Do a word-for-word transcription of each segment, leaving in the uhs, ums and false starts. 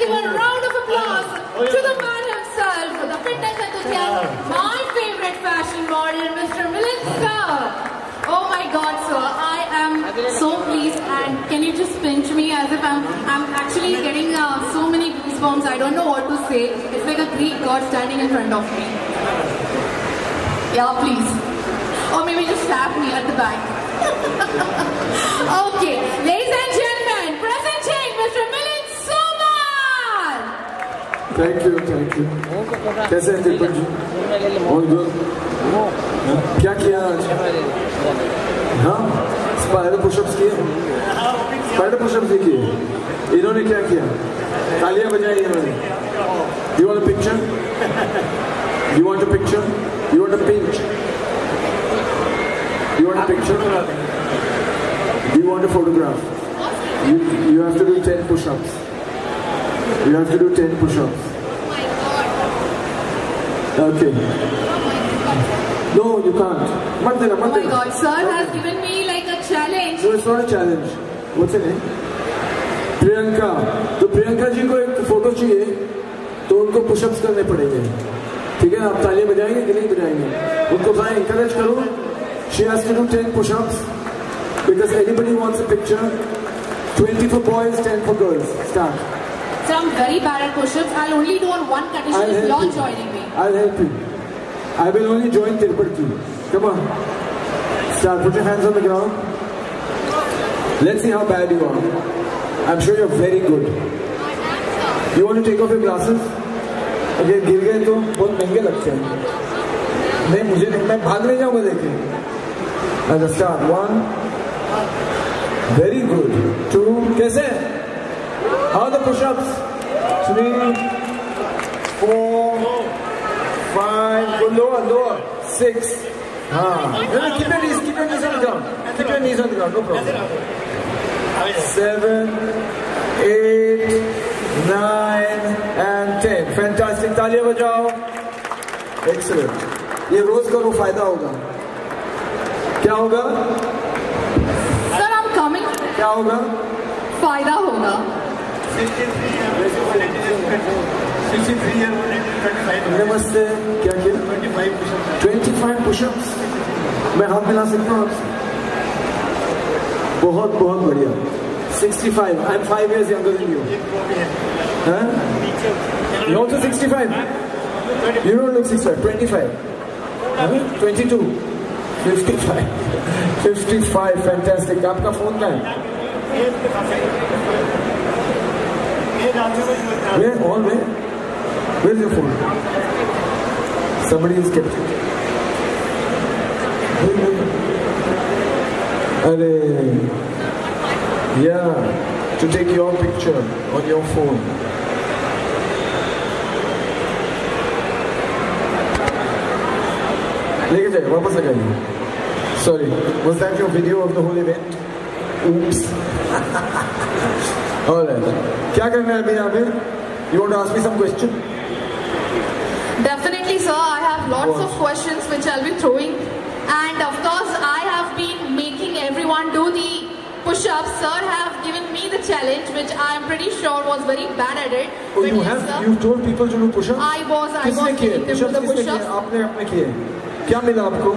giving a round of applause to the man himself, the fitness enthusiast, my favorite fashion model, Mister Milind sir. Oh my God, sir, I am so pleased, and can you just pinch me as if I'm, I'm actually getting uh, so many goosebumps, I don't know what to say. It's like a Greek god standing in front of me. Yeah, please. Or maybe just slap me at the back. Okay, ladies and gentlemen, presenting Mister Milind Somar. Thank you, thank you. कैसे हैं triple जी? All good. क्या किया आज? हाँ, spider pushups किए? Spider pushups नहीं किए? इन्होंने क्या किया? तालियां बजाई इन्होंने. You want a picture? You want a picture? You want a pinch? You want a picture? You want a photograph? You, you have to do ten push-ups. You have to do ten push-ups. Okay. No, you can't. Mat dena, mat Oh my dena. God, sir has given me like a challenge. No, it's not a challenge. What's her name? Priyanka. तो प्रियंका जी को एक photo चाहिए, तो उनको pushups करने पड़ेंगे. ठीक है, आप तालियां बजाएंगे कि नहीं बजाएंगे? उनको मैं encourage करूँ. She has to do ten push-ups because anybody wants a picture. twenty for boys, ten for girls. Start. Sir, I'm very bad at push-ups. I'll only do on one condition I'll if help you're you. joining me. I'll help you. I will only join Tirupati. Come on. Start. Put your hands on the ground. Let's see how bad you are. I'm sure you're very good. You want to take off your glasses? अगर गिर गए तो बहुत महंगे लगते हैं. नहीं, मुझे नहीं, मैं भाग नहीं जाऊंगा देखिए. अच्छा, start. One. Very good. Two. कैसे? How are the push-ups? Three. Four. Five. Go lower, lower. Six. Ah. No, no, keep your knees, keep your knees on the ground. Keep your knees on the ground, no problem. Seven, eight, nine, and ten. Fantastic. तालियां बजाओ. Excellent. ये रोज करो, फायदा होगा. क्या होगा? Sir, I'm coming. क्या होगा? फायदा होगा. नमस्ते. क्या किया? twenty-five push-ups. मैं हाथ मिला सकता हूँ आपसे? बहुत बहुत बढ़िया. sixty-five. I'm five years younger than you. Huh? You're also sixty-five. You don't look sixty-five. twenty-five. Huh? twenty-two. fifty-five. fifty-five. Fantastic. आपका फोन कहाँ है? Where? All where? Where's your phone? Somebody is kept it. Arey. Yeah. To take your picture on your phone. लेके जाइए, वापस लगाइए. Sorry, was that your video of the whole event? Oops. All right. क्या करना है अभी यहाँ पे? You want to ask me some question? Definitely, sir. I have lots What? of questions which I'll be throwing. And of course, I have been making everyone do the push-ups. Sir have given me the challenge, which I am pretty sure was very bad at it. Oh, But you yes, have? sir, You told people to do push-ups? I was, I किसने was किए? taking them to Push-ups the किसने किए? push-ups. आपने अपने किए. क्या मिला आपको?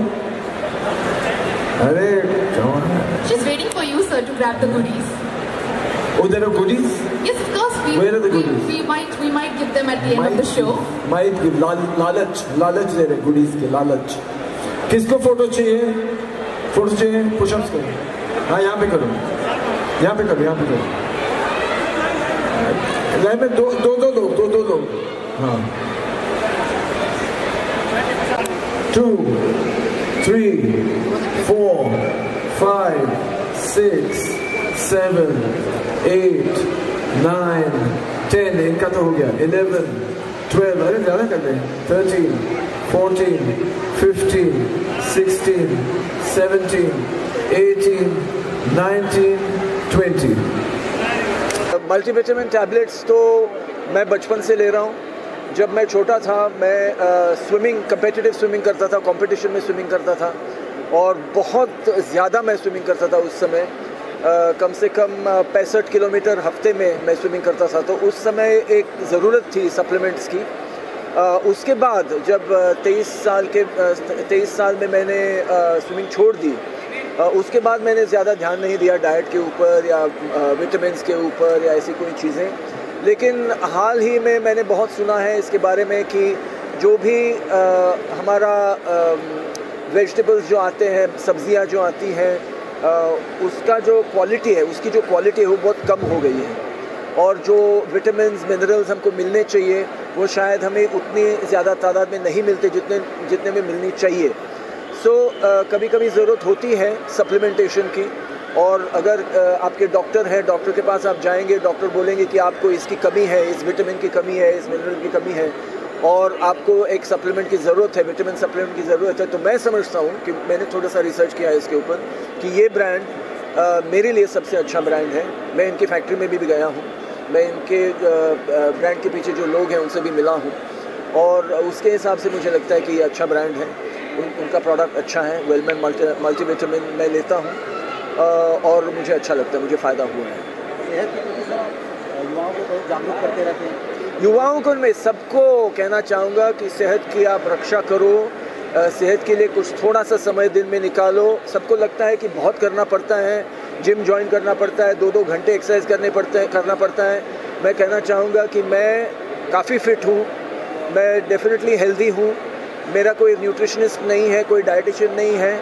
अरे कौन है? She's waiting for you, sir, to grab the goodies. Oh, there are goodies? Yes, of course. We, Where are the we, goodies? we might, we might give them at the end of the show. Might give लाल लालच लालच दे रहे goodies के लालच. किसको photo चाहिए? Photo चाहिए? Push-ups करो. हाँ, यहाँ पे करो. यहाँ पे करो, यहाँ पे करो. लाइन में दो दो दो दो दो दो दो. हाँ. Two, three, four, five, six, seven, eight, nine, ten. इनका तो हो गया. Eleven, twelve. अरे ज़्यादा कर रहे हैं. Thirteen, fourteen, fifteen, sixteen, seventeen, eighteen, nineteen, twenty. Multivitamin tablets तो मैं बचपन से ले रहा हूँ. जब मैं छोटा था मैं स्विमिंग कम्पिटिटिव स्विमिंग करता था, कंपटीशन में स्विमिंग करता था और बहुत ज़्यादा मैं स्विमिंग करता था उस समय. कम से कम पैंसठ किलोमीटर हफ्ते में मैं स्विमिंग करता था, तो उस समय एक ज़रूरत थी सप्लीमेंट्स की। uh, उसके बाद जब तेईस साल के तेईस साल में मैंने स्विमिंग छोड़ दी, uh, उसके बाद मैंने ज़्यादा ध्यान नहीं दिया डाइट के ऊपर या विटामिन्स के ऊपर या ऐसी कोई चीज़ें। लेकिन हाल ही में मैंने बहुत सुना है इसके बारे में कि जो भी uh, हमारा वेजिटेबल्स uh, जो आते हैं, सब्जियां जो आती हैं, Uh, उसका जो क्वालिटी है, उसकी जो क्वालिटी है वो बहुत कम हो गई है, और जो विटामिन्स मिनरल्स हमको मिलने चाहिए वो शायद हमें उतनी ज़्यादा तादाद में नहीं मिलते जितने जितने में मिलनी चाहिए। सो so, uh, कभी कभी ज़रूरत होती है सप्लीमेंटेशन की, और अगर uh, आपके डॉक्टर हैं, डॉक्टर के पास आप जाएंगे, डॉक्टर बोलेंगे कि आपको इसकी कमी है, इस विटामिन की कमी है, इस मिनरल की कमी है, और आपको एक सप्लीमेंट की ज़रूरत है, विटामिन सप्लीमेंट की ज़रूरत है, तो मैं समझता हूँ कि मैंने थोड़ा सा रिसर्च किया है इसके ऊपर कि ये ब्रांड आ, मेरे लिए सबसे अच्छा ब्रांड है। मैं इनकी फैक्ट्री में भी, भी गया हूँ, मैं इनके ब्रांड के पीछे जो लोग हैं उनसे भी मिला हूँ, और उसके हिसाब से मुझे लगता है कि ये अच्छा ब्रांड है। उन, उनका प्रोडक्ट अच्छा है। वेलमेन मल्टी मल्टीविटामिन मैं लेता हूँ और मुझे अच्छा लगता है, मुझे फ़ायदा हुआ है। युवाओं को तो जागरूक करते रहते हैं। युवाओं को मैं सबको कहना चाहूँगा कि सेहत की आप रक्षा करो, सेहत के लिए कुछ थोड़ा सा समय दिन में निकालो। सबको लगता है कि बहुत करना पड़ता है, जिम ज्वाइन करना पड़ता है, दो दो घंटे एक्सरसाइज करने पड़ते हैं करना पड़ता है। मैं कहना चाहूँगा कि मैं काफ़ी फिट हूँ, मैं डेफिनेटली हेल्दी हूँ, मेरा कोई न्यूट्रिशनिस्ट नहीं है, कोई डाइटिशियन नहीं है,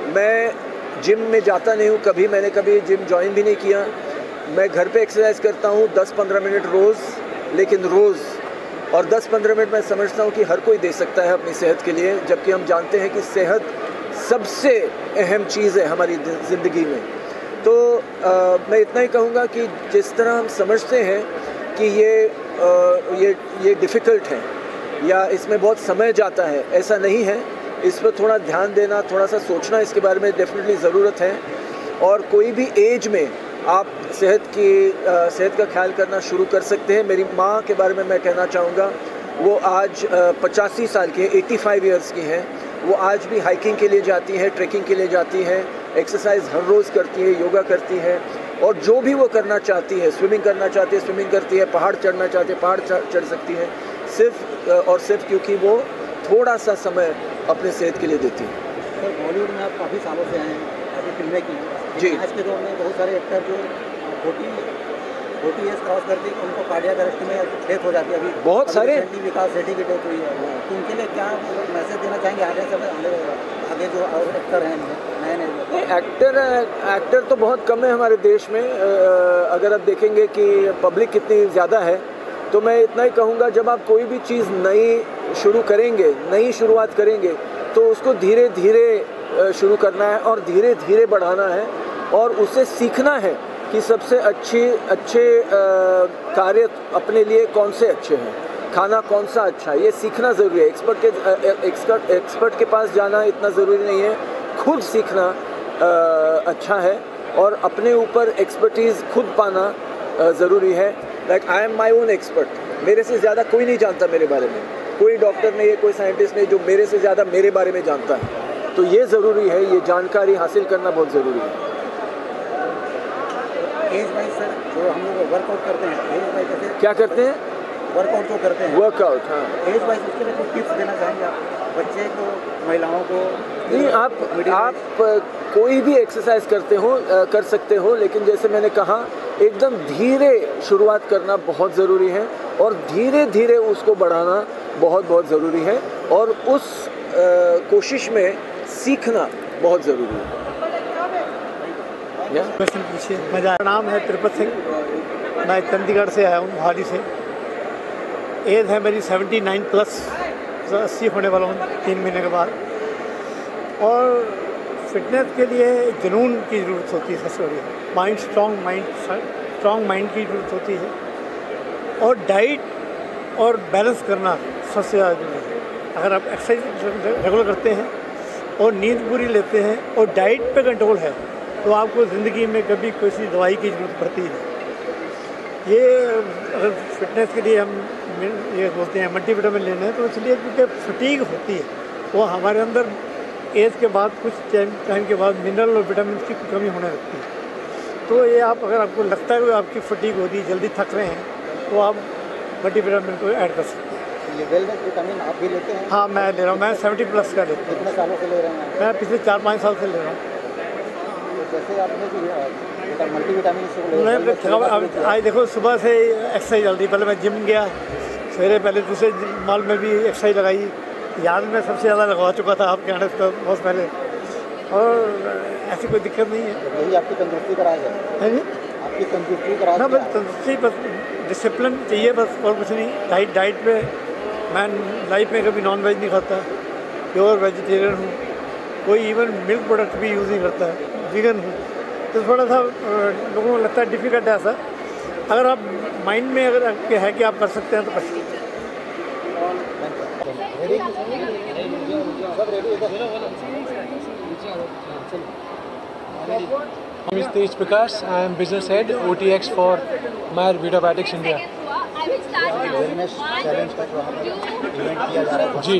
मैं जिम में जाता नहीं हूँ, कभी मैंने कभी जिम ज्वाइन भी नहीं किया। मैं घर पे एक्सरसाइज करता हूँ दस पंद्रह मिनट रोज़, लेकिन रोज़, और दस पंद्रह मिनट मैं समझता हूँ कि हर कोई दे सकता है अपनी सेहत के लिए, जबकि हम जानते हैं कि सेहत सबसे अहम चीज़ है हमारी ज़िंदगी में। तो आ, मैं इतना ही कहूँगा कि जिस तरह हम समझते हैं कि ये आ, ये ये डिफ़िकल्ट है या इसमें बहुत समय जाता है, ऐसा नहीं है। इस पर थोड़ा ध्यान देना, थोड़ा सा सोचना इसके बारे में डेफिनेटली ज़रूरत है। और कोई भी एज में आप सेहत की सेहत का ख्याल करना शुरू कर सकते हैं। मेरी माँ के बारे में मैं कहना चाहूँगा, वो आज पचासी साल की है, पचासी इयर्स की हैं। वो आज भी हाइकिंग के लिए जाती हैं, ट्रैकिंग के लिए जाती हैं, एक्सरसाइज हर रोज़ करती है, योगा करती है, और जो भी वो करना चाहती है, स्विमिंग करना चाहती है स्विमिंग करती है, पहाड़ चढ़ना चाहती है पहाड़ चढ़ सकती है, सिर्फ और सिर्फ क्योंकि वो थोड़ा सा समय अपने सेहत के लिए देती है। सर, बॉलीवुड में आप काफ़ी सालों से हैं, काफ़ी फिल्में की जी। आज के दौर में बहुत सारे एक्टर जो फोर्टी फोर्टी एज क्रॉस करते हैं उनको कार्डियक अरेस्ट में डेथ हो जाती है। अभी बहुत सारे विकास सेठी की डेथ हुई है, तो उनके लिए क्या मैसेज देना चाहेंगे आगे सब आगे जो एक्टर हैं नए नए? एक्टर एक्टर तो बहुत कम है हमारे देश में। अगर आप देखेंगे कि पब्लिक कितनी ज़्यादा है, तो मैं इतना ही कहूँगा, जब आप कोई भी चीज़ नई शुरू करेंगे, नई शुरुआत करेंगे, तो उसको धीरे धीरे शुरू करना है और धीरे धीरे बढ़ाना है, और उसे सीखना है कि सबसे अच्छी अच्छे कार्य अपने लिए कौन से अच्छे हैं, खाना कौन सा अच्छा है, ये सीखना ज़रूरी है। एक्सपर्ट के एक्सपर्ट एक्सपर्ट के पास जाना इतना ज़रूरी नहीं है, खुद सीखना आ, अच्छा है, और अपने ऊपर एक्सपर्टीज़ खुद पाना ज़रूरी है। Like I am my own expert, मेरे से ज़्यादा कोई नहीं जानता मेरे बारे में, कोई डॉक्टर नहीं है, कोई साइंटिस्ट नहीं जो मेरे से ज़्यादा मेरे बारे में जानता है। तो ये ज़रूरी है, ये जानकारी हासिल करना बहुत ज़रूरी है। एज वाइज सर, जो हम लोग वर्कआउट करते हैं, एज वाइज कैसे क्या करते हैं? वर्कआउट जो करते हैं, वर्कआउट, हाँ। एज वाइज उसके लिए कुछ टिप्स देना चाहेंगे आप बच्चे को, महिलाओं को? नहीं, आप आप कोई भी एक्सरसाइज करते हो कर सकते हो, लेकिन जैसे मैंने कहा, एकदम धीरे शुरुआत करना बहुत ज़रूरी है, और धीरे धीरे उसको बढ़ाना बहुत बहुत ज़रूरी है, और उस आ, कोशिश में सीखना बहुत ज़रूरी है। क्वेश्चन पूछिए। मेरा नाम है त्रिपत सिंह, मैं चंडीगढ़ से आया हूँ, मोहाली से। एज है मेरी सेवेंटी नाइन प्लस, अस्सी होने वाला हूँ तीन महीने के बाद। और फिटनेस के लिए जुनून की ज़रूरत होती है, सबसे बड़ी mind strong mind strong mind की ज़रूरत होती है, और डाइट और बैलेंस करना सबसे ज़्यादा जरूरी है। अगर आप एक्सरसाइज रेगुलर करते हैं और नींद पूरी लेते हैं और डाइट पे कंट्रोल है, तो आपको ज़िंदगी में कभी किसी दवाई की ज़रूरत पड़ती नहीं। ये अगर फिटनेस के लिए हम ये बोलते हैं मल्टीविटामिन लेना है, तो इसलिए क्योंकि फटीग होती है, वो हमारे अंदर एज के बाद कुछ टाइम टाइम के बाद मिनरल और विटामिन की कमी होने लगती है। तो ये आप अगर आपको लगता है कि आपकी फटीग हो रही है, जल्दी थक रहे हैं, तो आप मल्टीविटामिन को ऐड कर सकते हैं। ये वेलनेस विटामिन आप भी लेते हैं? हाँ, मैं ले रहा हूँ। मैं सेवेंटी प्लस का लेता हूँ। कितने सालों से ले रहे हैं? मैं पिछले चार पाँच साल से ले रहा हूँ। तो जैसे आपने जो मल्टीविटामिन से ले रहा हूँ, आज देखो सुबह से एक्सरसाइज चल रही। पहले मैं जिम गया सवेरे, पहले दूसरे मॉल में भी एक्सरसाइज लगाई। याद में सबसे ज़्यादा लगवा चुका था आपके आने से बहुत पहले, और ऐसी कोई दिक्कत नहीं है। यही आपकी तंदुरुस्ती का राज है जी? आपकी तंदुरुस्ती का राज ना, बस तंदुरुस्ती, बस डिसिप्लिन चाहिए, बस और कुछ नहीं। डाइट डाइट पे मैं लाइफ में कभी नॉन वेज नहीं खाता, प्योर वेजिटेरियन हूँ, कोई इवन मिल्क प्रोडक्ट भी यूज़ नहीं करता है, वीगन हूँ। तो थोड़ा सा लोगों को लगता है डिफ़िकल्ट है ऐसा। अगर आप माइंड में अगर आपके है कि आप कर सकते हैं तो कर सकते हैं। My name is Tej Prakash. I am business head O T X for Mayer Vitavatics India. Wellness challenge का जो हमारा इवेंट किया जा रहा है जी,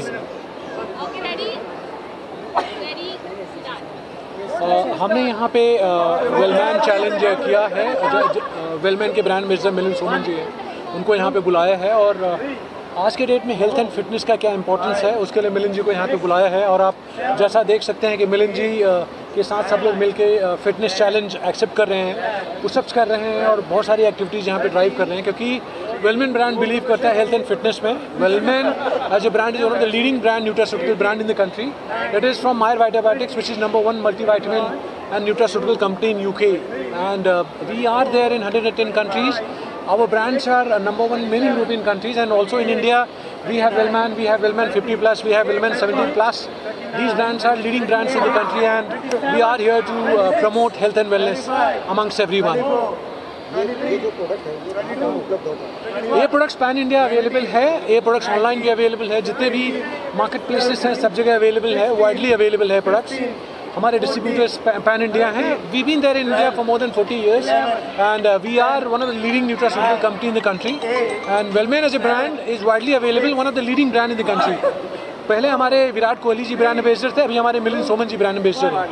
uh, हमने यहाँ पे वेलमैन चैलेंज किया है। वेलमैन के ब्रांड मिर्ज़ा मिलिंद सोमन जी हैं, उनको यहाँ पे बुलाया है। और आज के डेट में हेल्थ एंड फिटनेस का क्या इंपॉर्टेंस है, उसके लिए मिलिंद जी को यहाँ पे बुलाया है। और आप जैसा देख सकते हैं कि मिलिंद जी के साथ सब लोग मिलके फिटनेस चैलेंज एक्सेप्ट कर रहे हैं, पुशअप्स कर रहे हैं और बहुत सारी एक्टिविटीज़ यहाँ पे ड्राइव कर रहे हैं, क्योंकि वेलमैन ब्रांड बिलीव करता है हेल्थ एंड फिटनेस में। Wellman as a brand is one of the leading brand nutraceutical brand in the country. It is from Mayer Vitabiotics which is number one multivitamin and nutraceutical company in U K, and uh, we are there in one hundred ten countries. Our brands are uh, number one in many European countries, and also in India we have Wellman, we have Wellman fifty plus, we have Wellman seventy plus. These brands are leading brands in the country, and we are here to uh, promote health and wellness amongst everyone. ये जो product है ये कहाँ कहाँ उपलब्ध होता है? ये प्रोडक्ट्स पैन इंडिया अवेलेबल है, ये प्रोडक्ट्स ऑनलाइन भी अवेलेबल है, जितने भी मार्केट प्लेसेस हैं सब जगह अवेलेबल है, वाइडली अवेलेबल है प्रोडक्ट्स। हमारे डिस्ट्रीब्यूटर्स पैन इंडिया हैं। We been there in India for more than forty years, and we are one of the leading nutraceutical company in the country, and Wellman as a brand is widely available, one of the leading brand in the country. पहले हमारे Virat Kohli ji brand ambassador थे, अभी हमारे Milind Soman ji brand ambassador हैं।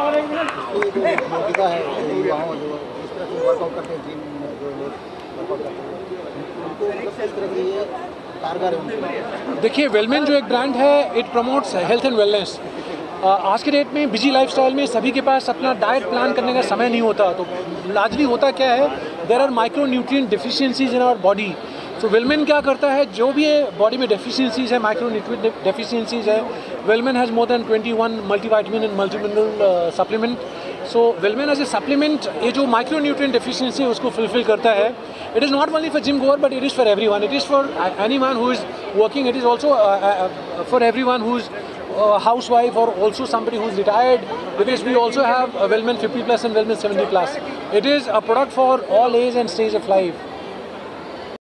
देखिए, Wellman जो एक brand है, it promotes health and wellness. आज के डेट में बिजी लाइफस्टाइल में सभी के पास अपना डाइट प्लान करने का समय नहीं होता, तो लार्जली होता क्या है, there are micro nutrient deficiencies in our body. So Wellman क्या करता है, जो भी बॉडी में डेफिशिएंसीज है, माइक्रो न्यूट्रिएंट डेफिशिएंसीज है, Wellman has more than twenty one multivitamin and multimineral supplement. So Wellman as a supplement ये जो माइक्रो न्यूट्रिएंट डेफिशिएंसी है उसको फुलफिल करता है। It is not only for gym goer, but it is for every one. It is for any one who is working, it is also for every one who is Uh, housewife, or also somebody who's retired, because we also have uh, Wellman fifty plus and Wellman seventy plus. It is a product for all age and stage of life.